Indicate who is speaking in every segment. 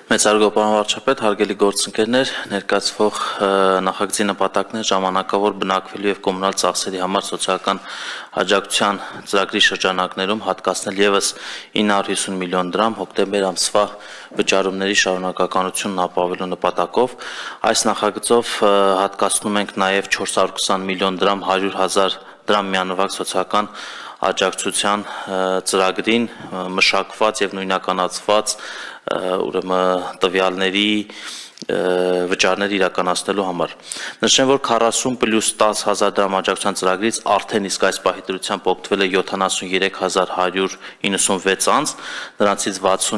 Speaker 1: Մեծարգո պարոն վարչապետ, հարգելի գործընկերներ, ներկայացվող նախագծի նպատակն է ժամանակավոր բնակվելու եւ կոմունալ ծախսերի համար սոցիալական աջակցության ծրագրի շրջանակներում հատկացնել եւս 950 միլիոն դրամ հոկտեմբեր ամսվա վճարումների շարունակականությունն ապահովելու նպատակով այս նախագծով հատկացնում ենք նաեւ 420 միլիոն դրամ 100,000 դրամ միանվագ սոցիալական աջակցության ծրագրին մշակված եւ նույնականացված ուրեմն տվյալների վճարներ իրականացնելու համար։ Նշեմ, որ 40 + 10,000 դրամ աջակցության ծրագրից արդեն իսկ այս պահի դրությամբ օգտվել է 73,196 անձ, նրանցից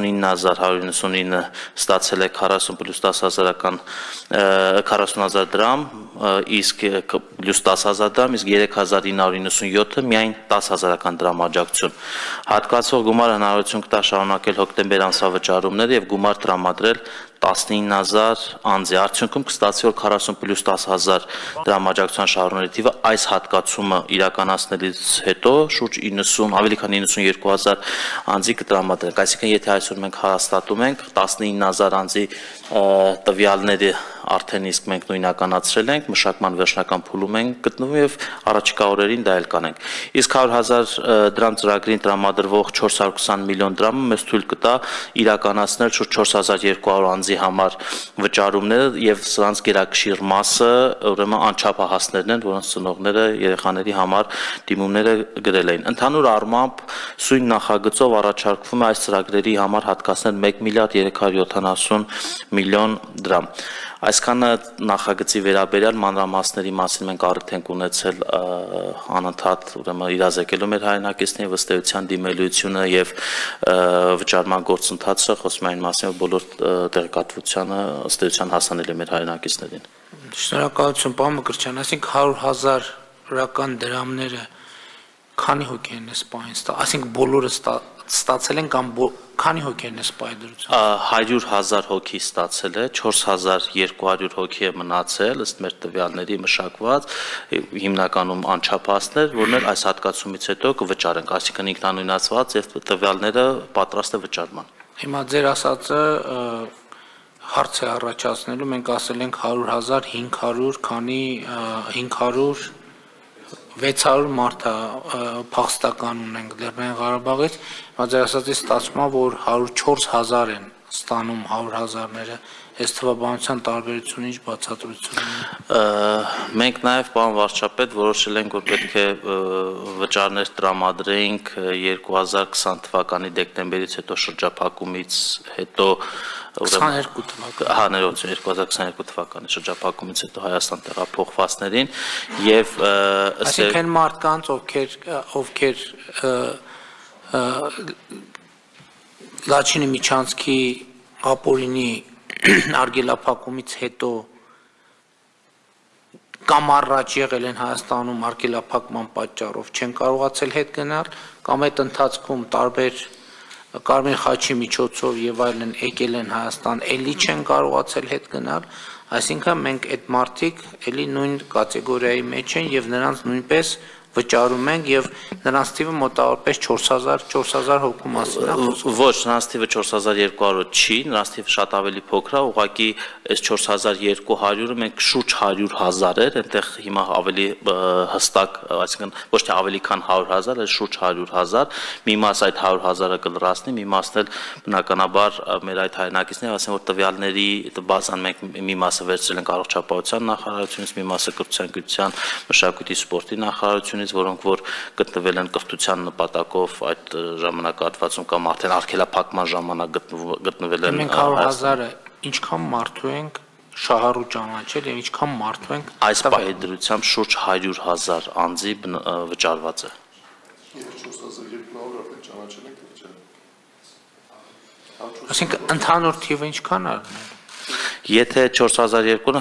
Speaker 1: 69,199 ստացել է 40 + 10,000 40,000 դրամ, իսկ + 10,000 դրամ, իսկ 3,997-ը միայն 10,000 դրամ աջակցություն։ Հատկացվող գումարը հնարավորություն կտա շարունակել հոկտեմբեր ամսվա վճարումները եւ գումար տրամադրել 19,000 անձի, արդյունքում կստացվի, որ 40 + 10,000 դրամ աջակցության շահառուների թիվը այս հատկացումը իրականացնելուց հետո շուրջ 90, ավելի քան 92,000 անձի կտրամադրենք, այսինքն եթե այսօր մենք հաստատում ենք 19,000 անձի տվյալները արդեն իսկ մենք նույնականացրել ենք, մշակման վերջնական փուլում ենք գտնվում եւ առաջիկա օրերին դա էլ կանենք։ Իսկ 100,000 դրամ ծրագրին տրամադրվող 420 միլիոն դրամը մեզ թույլ կտա իրականացնել շուրջ 4,200 անձի համար վճարումները եւ սրանց գերակշիռ մասը ուրեմն անչափահասներն են, որոնց ծնողները երեխաների համար դիմումները գրել էին։ Ընդհանուր առմամբ սույն նախագծով առաջարկվում է այս ծրագրերի համար հատկացնել 1 միլիարդ 370 միլիոն դրամ։ Այսքանը նախագծի վերաբերյալ մանրամասների մասին մենք առիթ ենք ունեցել անընդհատ ուրեմն իրազեկելու մեր հայրենակիցներին ըստ էության դիմելությունը եւ վճարման գործընթացը խոսում այն մասին, որ բոլոր տեղեկատվությունը ըստ էության հասանել է մեր հայրենակիցներին։
Speaker 2: Շնորհակալություն, պարոն Մկրտչյան, այսինքն 100,000 դրամները քանի հոգի են սպային ստա, այսինքն բոլորը ստացել են կամ քանի հոգի են սպայի դրություն։
Speaker 1: 100,000 հոգի ստացել է, 4,200 հոգի է մնացել, ըստ մեր տվյալների մշակված, հիմնականում անչափահասներ, որներ այս հատկացումից հետո կվճարենք, այսինքն ինքնանույնացված եւ տվյալները պատրաստ է վճարման։
Speaker 2: Հիմա ձեր ասածը հարց է առաջացնելու, մենք ասել ենք 100,000, 500, քանի 500 600 մարդ փախստական ունենք Լեռնային Ղարաբաղից, հիմա ձեր ասածից ստացվում է, որ 104,000 են ստանում 100,000-ները, այս թվաբանության տարբերությունը ինչ բացատրություն ունի։
Speaker 1: Մենք նաև պարոն վարչապետ որոշել ենք, որ պետք է վճարներ տրամադրեինք 2020 թվականի դեկտեմբերից հետո շրջափակումից հետո
Speaker 2: 22 թվականի։
Speaker 1: Հա, ներողություն, 2022 թվականի շրջափակումից հետո Հայաստան տեղափոխվածներին եւ
Speaker 2: այսինքն մարդկանց, ովքեր Լաչինի Միչանցքի ապօրինի արգելափակումից հետո կամ առաջ եղել են Հայաստանում արգելափակման պատճառով չեն կարողացել հետ գնալ, կամ այդ ընթացքում տարբեր Կարմիր խաչի միջոցով եւ այլն եկել են Հայաստան, էլի չեն կարողացել հետ գնալ, այսինքն մենք այդ մարդիկ էլի նույն կատեգորիայի մեջ են եւ նրանց նույնպես վճարում ենք եւ նրանց թիվը մոտավորապես 4,000 հոգու մասին է խոսքը։
Speaker 1: Ոչ, նրանց թիվը 4,200 չի, նրանց թիվը շատ ավելի փոքր է, ուղղակի այս 4,200-ը մենք շուրջ 100,000 էր, այնտեղ հիմա ավելի հստակ, այսինքն ոչ թե ավելի քան 100,000, այլ շուրջ 100,000, մի մաս այդ 100,000-ը կլրացնի, մի մասն էլ բնականաբար մեր այդ հայրենակիցները ասեն, որ տվյալների բազան մենք մի մասը վերցրել ենք առողջապահության նախարարությունից, մի մասը կրթության, գիտության, մշակույթի, սպորտի նախարարությունից, որոնք որ գտնվել են կրթության նպատակով այդ ժամանակահատվածում կամ արդեն արգելափակման ժամանակ գտնվել են։
Speaker 2: Մենք 100,000-ը ինչքան մարդու ենք շահառու ճանաչել եւ ինչքան մարդու ենք
Speaker 1: այս պահի դրությամբ շուրջ 100,000 անձի վճարված է։
Speaker 3: 4,200 արդեն ճանաչել ենք վճարել։
Speaker 2: Այսինքն ընդհանուր թիվը ինչքան է։
Speaker 1: Եթե 4,200-ը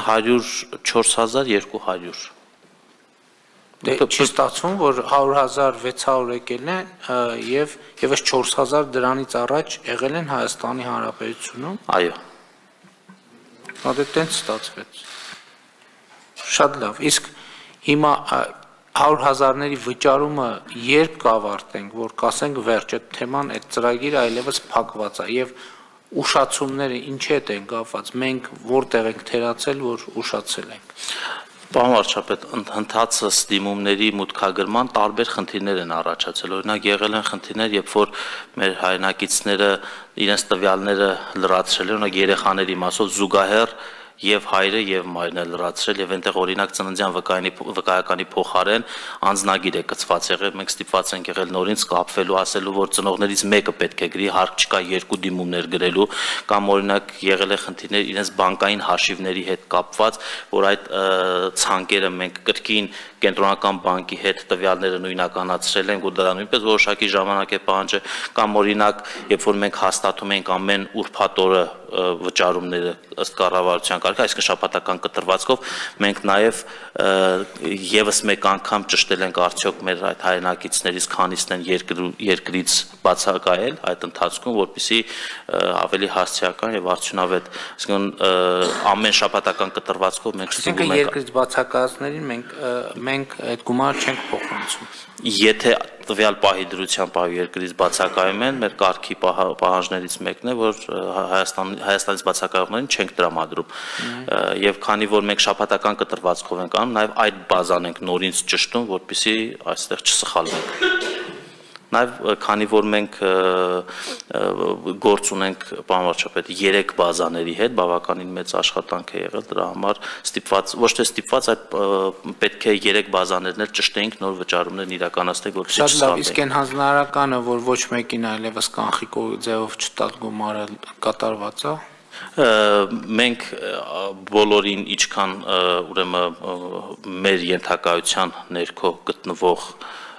Speaker 1: 4,200
Speaker 2: Դե չի ստացվում, որ 100,000 600 եկել են եւ այս 4,000 դրանից առաջ եղել են Հայաստանի Հանրապետությունում։
Speaker 1: Այո։
Speaker 2: Դա տենց ստացվեց։ Շատ լավ։ Իսկ հիմա 100,000-ների վճարումը երբ կավարտենք, որ կասենք վերջ, այդ թեման, այդ ծրագիրը այլևս փակված է եւ ուշացումները ինչի հետ են կապված, մենք որտեղ ենք թերացել, որ ուշացել ենք։
Speaker 1: Պարոն վարչապետ, ընդհանրացած դիմումների մուտքագրման տարբեր խնդիրներ են առաջացել։ Օրինակ եղել են խնդիրներ, երբ որ մեր հայրենակիցները իրենց տվյալները լրացրել են, օրինակ երեխաների մասով զուգահեռ եւ հայրը եւ մայրն է լրացրել եւ այնտեղ օրինակ ծննդյան վկայականի փոխարեն անձնագիր է կցված եղել, մենք ստիպված ենք եղել նորից կապվելու, ասելու, որ ծնողներից մեկը պետք է գրի, հարկ չկա երկու դիմումներ գրելու, կամ օրինակ եղել է խնդիրներ իրենց բանկային հաշիվների հետ կապված, որ այդ ցանկերը մենք կրկին կենտրոնական բանկի հետ տվյալները նույնականացրել ենք ու դրա նույնպես որոշակի ժամանակ է պահանջել, կամ օրինակ երբ որ մենք հաստատում ենք ամեն ուրբաթ օրը վճարումները ըստ կառավարության կարգի, այսինքն շաբաթական կտրվածքով, մենք նաև եւս մեկ անգամ ճշտել ենք արդյոք մեր այդ հայրենակիցներից քանիսն են երկրից բացակայել այդ ընթացքում, որպեսզի ավելի հասցեական եւ արդյունավետ, այսինքն ամեն շաբաթական կտրվածքով մենք
Speaker 2: ստուգում ենք երկրից բացակայածներին մենք այդ գումարը չենք փոխանցում։
Speaker 1: Եթե տվյալ պահի դրությամբ երկրից բացակայում են, մեր կարգի պահանջներից մեկն է, որ Հայաստանից բացակայողներին չենք տրամադրում։ Եվ քանի որ մենք շաբաթական կտրվածքով ենք անում, նաև այդ բազան ենք նորից ճշտում, որպեսզի այստեղ չսխալվենք։ Նաև քանի որ մենք գործ ունենք, պարոն վարչապետ, 3 բազաների հետ բավականին մեծ աշխատանք է եղել, դրա համար ստիպված, ոչ թե ստիպված, այլ պետք է 3 բազաներն էլ ճշտեինք, նոր վճարումներն իրականացնենք, որպեսզի
Speaker 2: չսխալվենք։ Շատ լավ, իսկ այն հանձնարարականը, որ ոչ մեկին այլևս կանխիկ ձևով չտալ գումարը կատարված է։
Speaker 1: Մենք բոլորին ինչքան ուրեմն մեր ենթակայության ներքո գտնվող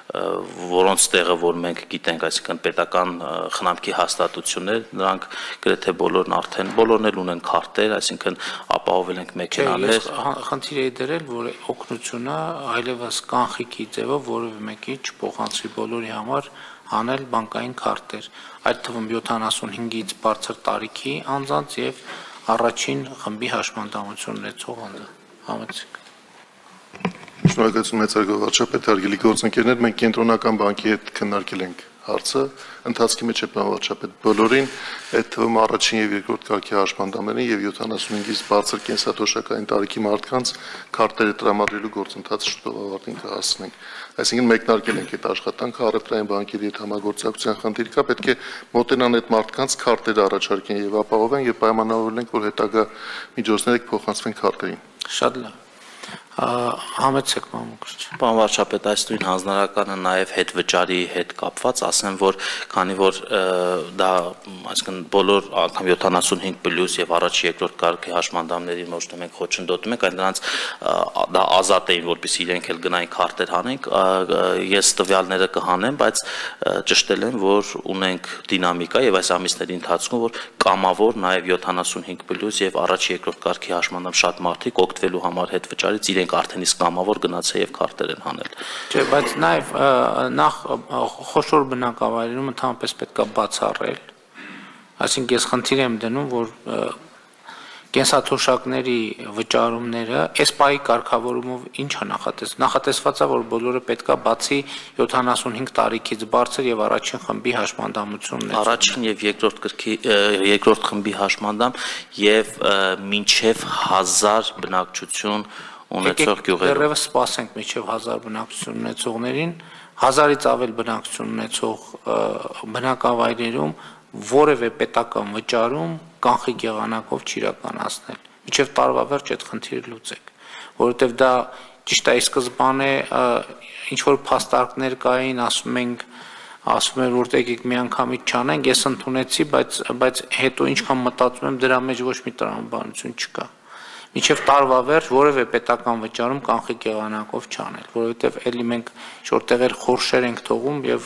Speaker 1: որոնց տեղը որ մենք գիտենք, այսինքն պետական խնամքի հաստատություններ, նրանք գրեթե բոլորն արդեն բոլորն էլ ունեն քարտեր, այսինքն ապահովել ենք մեքենաներ։
Speaker 2: Խնդիր էի դրել, որ օգնությունը այլևս կանխիկի ձևով որևէ մեկի չփոխանցվի բոլորի համար անել բանկային քարտեր, այդ թվում 75-ից բարձր տարիքի անձանց եւ առաջին խմբի հաշմանդամություն ունեցող անձանց։
Speaker 3: Շնորհակալություն մեծարգո վարչապետ, հարգելի գործընկերներ, մենք կենտրոնական բանկի հետ քննարկել ենք հարցը, ընթացքի մեջ է պարոն վարչապետ բոլորին, այդ թվում առաջին եւ երկրորդ կարգի հաշմանդամներին եւ 75-ից բարձր կենսաթոշակային տարիքի մարդկանց քարտերը տրամադրելու գործընթացը շուտով ավարտին կհասցնենք։ Այսինքն մեկնարկել ենք այդ աշխատանքը, առևտրային բանկերի հետ համագործակցության խնդիր կա, պետք է մոտենան այդ մարդկանց քարտերը առաջարկեն եւ ապահովեն եւ պայմանավորենք, որ հետագա միջոցները կփոխանցվեն քարտերին։
Speaker 2: Շատ լավ։ Համեցեք մամուկրիչ։
Speaker 1: Պարոն վարչապետ, այս նույն հանձնարարականը նաև հետ վճարի հետ կապված, ասեմ, որ քանի որ դա, այսինքն բոլոր անգամ 75+ եւ առաջ երկրորդ կարգի հաշմանդամների ոչ թե մենք խոչընդոտում ենք, այլ նրանց դա ազատ էին, որպեսզի իրենք էլ գնային քարտեր հանենք, ես տվյալները կհանեմ, բայց ճշտել եմ, որ ունենք դինամիկա եւ այս ամիսների ընթացքում, որ կամավոր նաև 75+ եւ առաջ երկրորդ կարգի հաշմանդամ շատ մարդիկ օգտվելու համար հետ վճարից իրենք արդեն իսկ կամավոր գնացել եւ քարտեր են հանել։
Speaker 2: Չէ, բայց նաեւ նախ խոշոր բնակավայրերում ընդհանրապես պետք է բացառել։ Այսինքն ես խնդիր եմ դնում, որ կենսաթոշակների վճարումները այս պահի կարգավորումով ինչ է նախատեսված է, որ բոլորը պետք է բացի 75 տարիքից բարձր եւ առաջին խմբի հաշմանդամություն ունենան։
Speaker 1: Առաջին եւ երկրորդ խմբի հաշմանդամ եւ մինչեւ 1000 բնակչություն ունեցող գյուղերում։
Speaker 2: Դեռևս սպասենք մինչև 1000 բնակչություն ունեցողներին, 1000-ից ավել բնակչություն ունեցող բնակավայրերում որևէ պետական վճարում կանխիկ եղանակով չիրականացնել։ Մինչև տարվա վերջ այդ խնդիրը լուծեք, որովհետև դա ճիշտ է սկզբանե ինչ որ փաստարկներ կային, ասում էր որ եկեք մի անգամից չանենք, ես ընդունեցի, բայց հետո ինչքան մտածում եմ դրա մեջ ոչ մի տրամաբանություն չկա։ Մինչև տարվա վերջ որևէ պետական վճարում կանխիկ եղանակով չանել, որովհետև էլի մենք շորտեղեր խորշեր ենք թողում եւ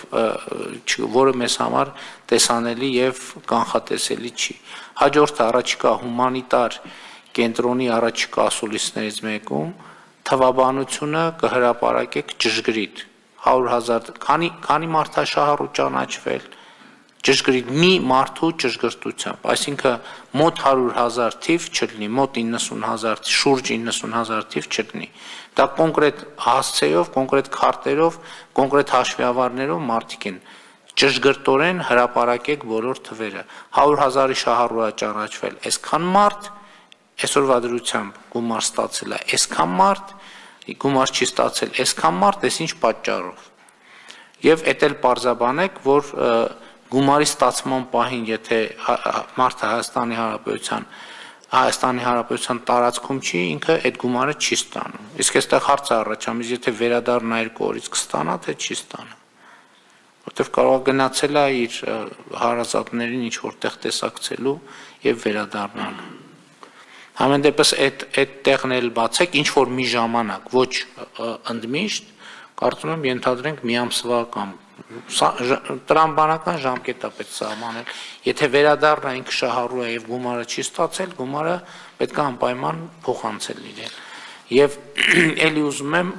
Speaker 2: որը մեզ համար տեսանելի եւ կանխատեսելի չի։ Հաջորդը առաջիկա հումանիտար կենտրոնի առաջիկա ասուլիսներից մեկում թվաբանությունը կհրապարակեք ճշգրիտ 100,000 քանի մարդաշահառու ճանաչվել ճշգրիտ մի մարդու ճշգրտությամբ, այսինքն մոտ 100,000 թիվ չլինի, մոտ 90,000, շուրջ 90,000 թիվ չլինի։ Դա կոնկրետ հասցեով, կոնկրետ քարտերով, կոնկրետ հաշվիավարներով մարդիկ են ճշգրտորեն հրապարակեք բոլոր թվերը 100,000-ի շահառուա ճանաչվել այսքան մարդ այսօրվա դրությամբ գումար ստացել է այսքան մարդ գումար չի ստացել այսքան մարդ այս ինչ պատճառով եւ էդ էլ պարզաբանեք որ գումարի ստացման պահին եթե մարդը Հայաստանի Հանրապետության տարածքում չի ինքը այդ գումարը չի ստանում իսկ այստեղ հարցը առաջանում եթե վերադառնա 2 օրից կստանա թե չի ստանա որտեվ կարող գնացել է իր հարազատներին ինչ որտեղ տեսակցելու եւ վերադառնալ Համեն դեպս այդ տեղն էլ բացեք ինչ որ մի ժամանակ ոչ ընդմիշտ կարծում եմ ենթադրենք մի ամսվա կամ տրամբանական ժամկետ է պետք սահմանել եթե վերադառնա ինքը շահառու է եւ գումարը չի ստացել գումարը պետք է անպայման փոխանցել իրեն եւ ելի ուզում եմ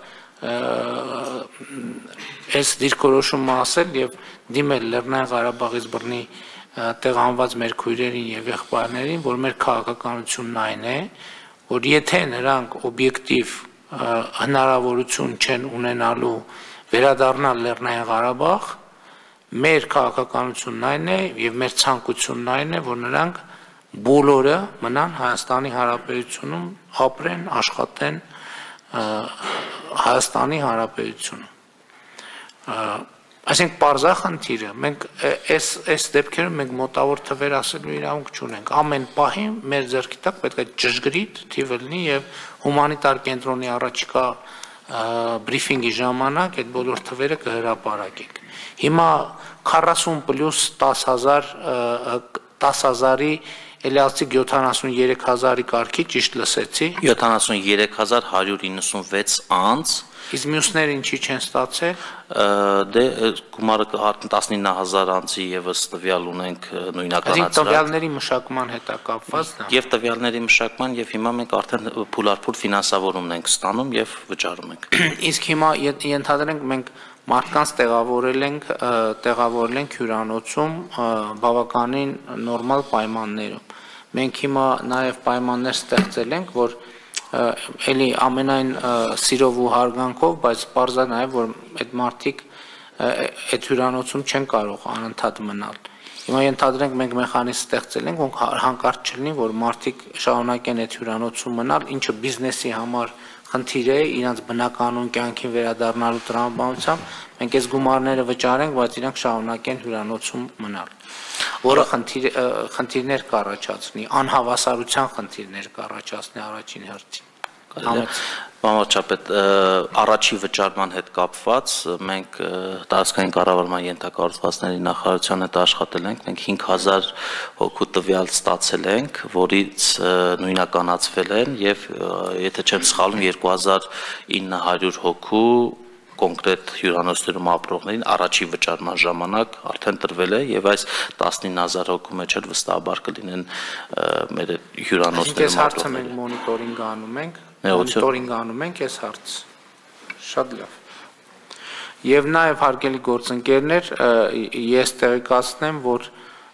Speaker 2: այս դիրքորոշումը ասել եւ դիմել Լեռնային Ղարաբաղից բռնի տեղահանված մեր քույրերին եւ եղբայրներին որ մեր քաղաքականությունն այն է որ եթե նրանք օբյեկտիվ հնարավորություն չեն ունենալու վերադառնալ Լեռնային Ղարաբաղ մեր քաղաքականությունն այն է եւ մեր ցանկությունն այն է որ նրանք բոլորը մնան Հայաստանի Հանրապետությունում ապրեն աշխատեն Հայաստանի Հանրապետությունում այսինքն պարզա խնդիրը մենք այս դեպքերում մենք մոտավոր թվեր ասելու իրավունք չունենք ամեն պահի մեր ձեռքի տակ պետք է ճշգրիտ թիվը լինի եւ հումանիտար կենտրոնի առաջիկա բրիֆինգի ժամանակ այդ բոլոր թվերը կհրապարակենք հիմա 40 պլյուս 10,000-ի Էլիասիկ 73,000-ի կարգի ճիշտ լսեցի
Speaker 1: 73,196 անց
Speaker 2: իսկ մյուսները ինչի չեն ստացել
Speaker 1: դե գումարը 19,000 անցի եւս տվյալ ունենք նույնականացրած
Speaker 2: տվյալների մշակման հետ է կապված դա
Speaker 1: եւ տվյալների մշակման եւ հիմա մենք արդեն փուլարփուլ ֆինանսավորումն ենք ստանում եւ վճարում ենք
Speaker 2: իսկ հիմա ենթադրենք մենք մարդկանց տեղավորել ենք հյուրանոցում բավականին նորմալ պայմաններում մենք հիմա նաեւ պայմաններ ստեղծել ենք որ էլի ամենայն սիրով ու հարգանքով, բայց պարզա նաև որ այդ մարդիկ այդ հյուրանոցում չեն կարող անընդհատ մնալ։ Հիմա ենթադրենք մենք մեխանիզմ ստեղծել ենք, որ հանկարծ չլինի, որ մարդիկ շարունակեն այդ հյուրանոցում մնալ, ինչը բիզնեսի համար խնդիր է, իրենց բնականon կյանքին վերադառնալու տրամաբանությամբ, մենք այս գումարները վճարենք, բայց իրանք շարունակեն հյուրանոցում մնալ։ Որը խնդիրներ կառաջացնի, անհավասարության խնդիրներ կառաջացնի առաջին հերթին։
Speaker 1: Բանվարչապետ, առաջի վճարման հետ կապված մենք տարածքային կառավարման ենթակառուցվածքների նախարարության հետ աշխատել ենք, մենք 5,000 հոգու տվյալ ստացել ենք, որից նույնականացվել են եւ եթե չեմ սխալվում 2,900 հոգու կոնկրետ հյուրանոցներում ապրողներին առաջի վճարման ժամանակ արդեն տրվել է եւ այս 19,000 հոգու մեջ էլ վստահաբար կլինեն մեր հյուրանոցներում
Speaker 2: ապրողները։ Այս հարցը մենք մոնիտորինգ անում ենք, այս հարցը։ Շատ լավ։ Եվ նաեւ հարգելի գործընկերներ, ես տեղեկացնեմ, որ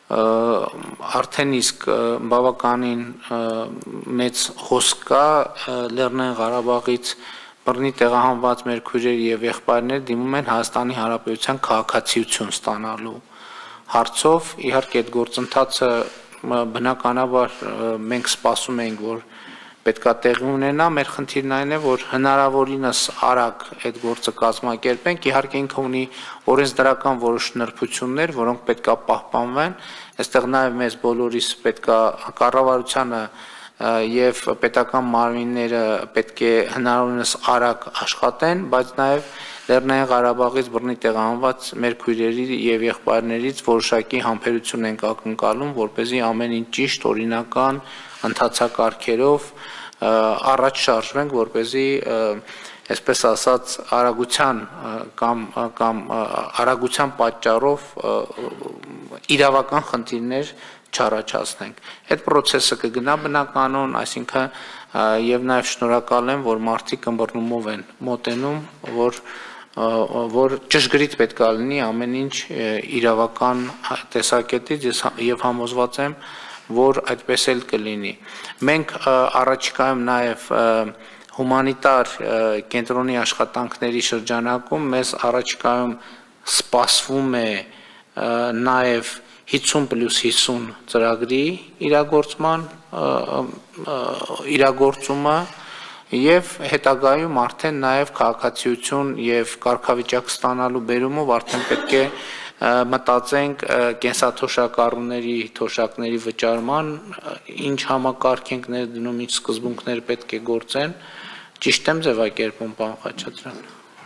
Speaker 2: արդեն իսկ բավականին մեծ խոսք կա Լեռնային Ղարաբաղից բռնի տեղահանված մեր քույրեր եւ եղբայրներ դիմում են Հայաստանի Հանրապետության քաղաքացիություն ստանալու հարցով իհարկե այդ գործընթացը բնականաբար մենք սպասում ենք որ պետքա տեղի ունենա մեր խնդիրն այն է որ հնարավորինս արագ այդ գործը կազմակերպենք իհարկե ինքը ունի օրենսդրական որոշ նրբություններ որոնք պետքա պահպանվեն այստեղ նաեւ մեզ բոլորիս պետքա կառավարությանը եւ պետական մարմինները պետք է հնարավորինս արագ աշխատեն, բայց նաեւ Լեռնային Ղարաբաղից բռնի տեղահանված մեր քույրերի եւ եղբայրներից որոշակի համբերություն ենք ակնկալում, որպեսզի ամեն ինչ ճիշտ, օրինական, ընթացակարգերով առաջ շարժվենք, որպեսզի այսպես ասած արագության կամ արագության պատճառով իրավական խնդիրներ չառաջացնենք։ Այդ process-ը կգնա բնականon, այսինքն եւ նաեւ շնորհակալ եմ, որ մարդիկ ըմբռնումով են մոտենում, որ ճշգրիտ պետք է լինի ամեն ինչ իրավական տեսակետից եւ համոզված եմ, որ այդպես էլ կլինի։ Մենք առաջիկայում նաեւ հումանիտար կենտրոնի աշխատանքների շրջանակում մեզ առաջիկայում սպասվում է նաև 50+50 ծրագրի իրագործումը եւ հետագայում արդեն նաև քաղաքացիություն եւ կարգավիճակ ստանալու բերումով արդեն պետք է մտածենք կենսաթոշակառուների թոշակների վճարման, ինչ համակարգ ենք ներդնում, ինչ սկզբունքներ պետք է գործեն, ճիշտ եմ ձևակերպում, պարոն Խաչատրյան։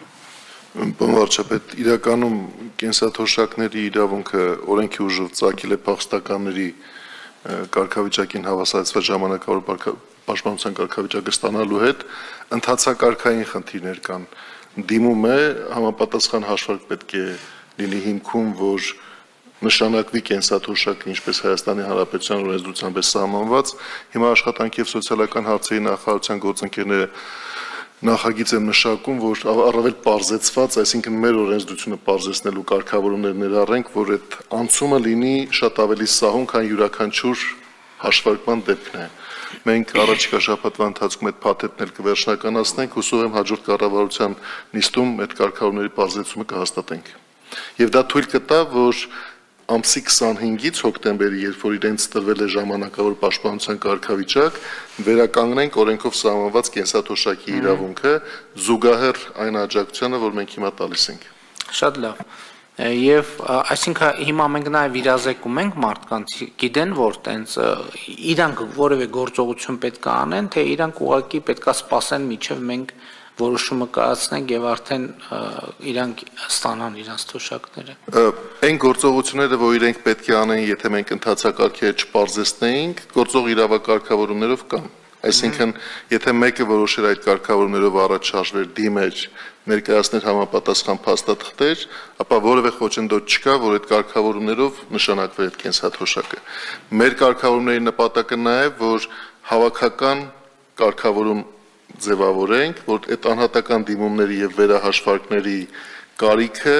Speaker 3: Պարոն վարչապետ, իրականում կենսաթոշակների իրավունքը օրենքի ուժով ծագել է փախստականների կարգավիճակին հավասարեցված ժամանակավոր պաշտպանության կարգավիճակը ստանալու հետ ընթացակարգային խնդիրներ կան։ Դիմում է համապատասխան հաշվարկ պետք է լինի հիմքում, որ նշանակվի կենսաթոշակը, ինչպես Հայաստանի Հանրապետության օրենսդրությամբ է սահմանված։ Հիմա աշխատանքի եւ սոցիալական հարցերի նախարարության գործընկերները նախագիծ են մշակում, որ առավել պարզեցված, այսինքն մեր օրենսդրությունը պարզեցնելու կարգավորումներ ներառենք, որ այդ անցումը լինի շատ ավելի սահուն, քան յուրաքանչյուր հաշվարկման դեպքն է։ Մենք առաջիկա շաբաթվա ընթացքում այդ փաթեթն կվերջնականացնենք, հուսով եմ հաջորդ կառավարության նիստում այդ կարգավորումների պարզեցումը կհաստատենք։ Եվ դա թույլ կտա, որ ամսի 25-ից հոկտեմբերի, երբ որ իրենց տրվել է ժամանակավոր պաշտպանության կարգավիճակ, վերականգնենք օրենքով սահմանված կենսաթոշակի իրավունքը զուգահեռ այն աջակցությանը, որ մենք հիմա տալիս ենք։
Speaker 2: Շատ լավ։ Եվ այսինքն հիմա մենք նաև իրազեկում ենք մարդկանց, գիտեն, որ տենց իրանք որևէ գործողություն պետք է անեն, թե իրանք ուղղակի պետք է սպասեն, մինչև մենք որոշումը կայացնենք եւ արդեն իրանք ստանան իրանց թոշակները։
Speaker 3: Այն գործողությունները, որ իրենք պետք է անեն, եթե մենք ընթացակարգերը չպարզեցնեինք, գործող իրավակարգավորումներով կան։ Այսինքն, եթե մեկը որոշեր այդ կարգավորումներով առաջ շարժվեր, դիմեր, ներկայացներ համապատասխան փաստաթղթեր, ապա որևէ խոչընդոտ չկա, որ այդ կարգավորումներով նշանակվի այդ կենսաթոշակը։ Մեր կարգավորումների նպատակը նաև, որ հավաքական կարգավորում ձևավորենք, որ այդ անհատական դիմումների եւ վերահաշվարկների կարիքը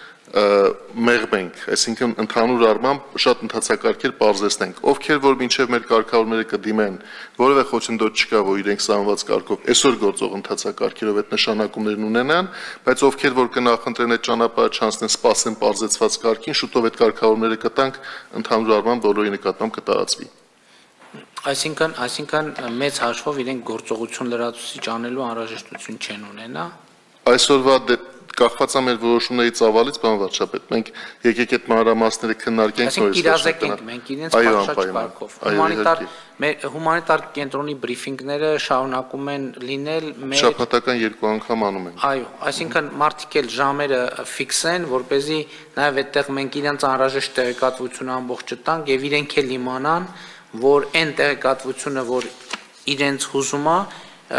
Speaker 3: մեղմենք, այսինքն ընդհանուր առմամբ շատ ընթացակարգեր պարզեցնենք, ովքեր որ մինչև մեր կարգավորումները կդիմեն, որևէ խոչընդոտ չկա, որ իրենք սահմանված կարգով այսօր գործող ընթացակարգերով այդ նշանակումներն ունենան, բայց ովքեր որ կնախընտրեն այդ ճանապարհը չանցնեն, սպասեն պարզեցված կարգին, շուտով այդ կարգավորումները կտանք, ընդհանուր առմամբ բոլորի նկատմամբ կտարածվի։
Speaker 2: Այսինքն մեծ հաշվով իրենք գործողություն լրացուցիչ անելու անհրաժեշտություն չեն ունենա։ Այսօրվա
Speaker 3: կախված է մեր որոշումների ծավալից, պարոն վարչապետ, մենք եկեք այդ մանրամասները քննարկենք
Speaker 2: նորից։ Իրազեկենք մենք իրենց պատշաճ հումանիտար կենտրոնի բրիֆինգները շարունակում են լինել մեր
Speaker 3: շաբաթական 2 անգամ անում են։
Speaker 2: Այո, այսինքն մարդիկ էլ ժամերը ֆիքսեն, որպեսզի նաև այդտեղ մենք իրենց անհրաժեշտ տեղեկատվությունը ամբողջը տանք եւ իրենք էլ իմանան, որ այն տեղեկատվությունը, որ իրենց հուզում է,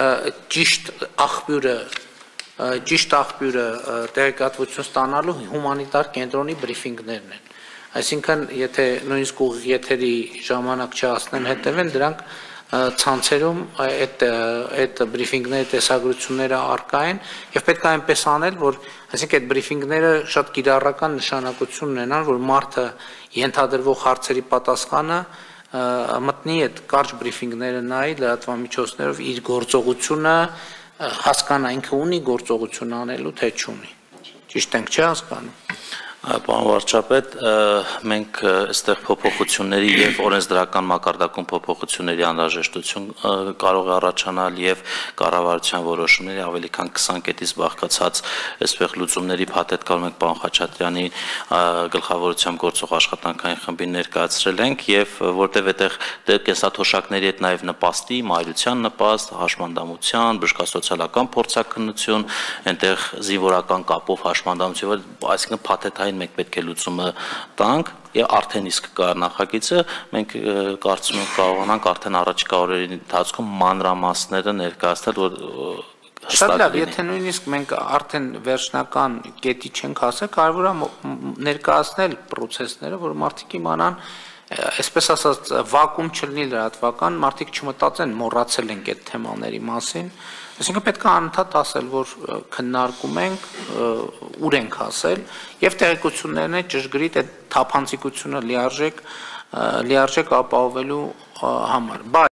Speaker 2: ճիշտ աղբյուրը տեղեկատվություն ստանալու հումանիտար կենտրոնի բրիֆինգներն են։ Այսինքն, եթե նույնիսկ ուղիղ եթերի ժամանակ չհասնեն հետևեն, դրանք ցանցերում այդ բրիֆինգների տեսագրությունները առկա են եւ պետք է այնպես անել, որ այսինքն այդ բրիֆինգները շատ կիրառական նշանակություն ունենան, որ մարդը ենթադրվող հարցերի պատասխանը մտնի այդ կարճ բրիֆինգները նայի լրատվամիջոցներով իր գործողությունը հասկանա ինքը ունի գործողություն անելու թե չունի։ Ճիշտ ենք, չէ՞ հասկանում։
Speaker 1: Պարոն վարչապետ, մենք այստեղ փոփոխությունների եւ օրենսդրական մակարդակում փոփոխությունների անհրաժեշտություն կարող է առաջանալ եւ կառավարության որոշումների ավելի քան 20 կետից բաղկացած այսպես լուծումների փաթեթ կարող ենք պարոն Խաչատրյանի գլխավորությամբ գործող աշխատանքային խմբին ներկայացրել ենք եւ որտեղ այդտեղ կենսաթոշակների հետ նաեւ նպաստի, մայրության նպաստ, հաշմանդամության, բժշկասոցիալական փորձաքննություն, այնտեղ զինվորական կապով հաշմանդամություն, այսինքն փաթեթային մենք պետք է լուծումը տանք եւ արդեն իսկ կա նախագիծը, մենք կարծում ենք կարողանանք արդեն առաջիկա օրերի ընթացքում մանրամասները ներկայացնել, որ
Speaker 2: Շատ լավ, եթե նույնիսկ մենք արդեն վերջնական կետի չենք հասել, կարևոր է ներկայացնել process-ները, որ մարդիկ իմանան, այսպես ասած, վակուում չլինի լրատվական, մարդիկ չմտածեն, մոռացել ենք այդ թեմաների մասին, այսինքն պետք է անընդհատ ասել, որ քննարկում ենք, ուր ենք հասել, եւ տեղեկություններն են ճշգրիտ այդ թափանցիկությունը լիարժեք ապահովելու համար։